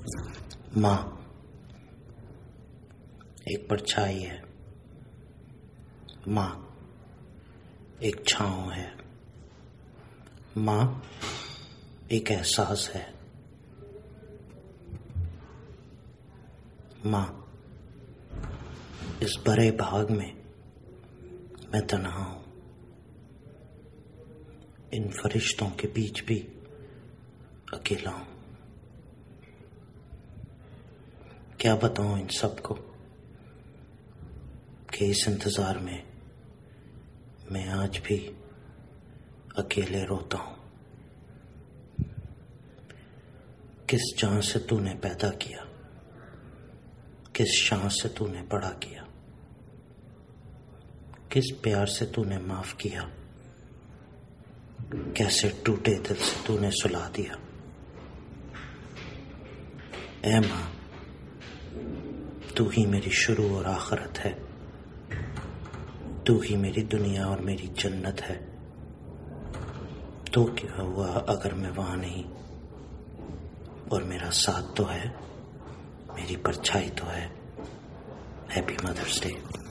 माँ एक परछाई है, माँ एक छाँव है, माँ एक एहसास है, माँ इस बड़े भाग में मैं तन्हा हूँ, इन फरिश्तों के बीच भी अकेला हूँ। क्या बताऊँ इन सबको कि इस इंतजार में मैं आज भी अकेले रोता हूँ। किस जान से तूने पैदा किया, किस शान से तूने बड़ा किया, किस प्यार से तूने माफ किया, कैसे टूटे दिल से तूने सुला दिया। ऐ माँ, तू ही मेरी शुरू और आखिरत है, तू ही मेरी दुनिया और मेरी जन्नत है। तो क्या हुआ अगर मैं वहां नहीं, और मेरा साथ तो है, मेरी परछाई तो है। Happy mother's day.